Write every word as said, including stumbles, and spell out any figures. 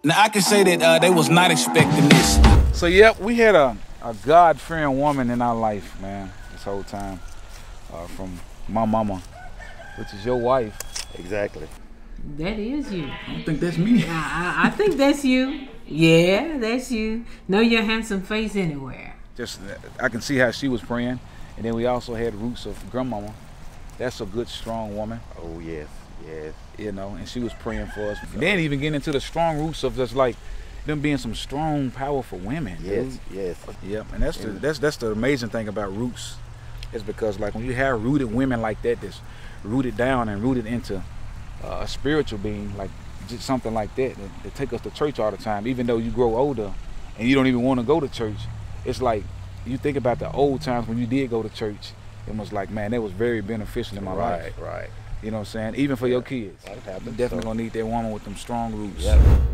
Now, I can say that uh, they was not expecting this. So, yep, we had a, a God-fearing woman in our life, man, this whole time. Uh, from my mama, which is your wife. Exactly. That is you. I don't think that's me. I, I think that's you. Yeah, that's you. Know your handsome face anywhere. Just, I can see how she was praying. And then we also had roots of grandmama. That's a good, strong woman. Oh, yes, yes. You know, and she was praying for us. And then even getting into the strong roots of just like them being some strong, powerful women. Yes, dude. yes. Yep, and that's the, that's, that's the amazing thing about roots. It's because like when you have rooted women like that, that's rooted down and rooted into uh, a spiritual being, like just something like that, that, that take us to church all the time, even though you grow older and you don't even want to go to church. It's like, you think about the old times when you did go to church, it was like, man, that was very beneficial in my right, life. Right, right. You know what I'm saying? Even for yeah. your kids. That happens. You definitely so. gonna need that woman with them strong roots. Yep.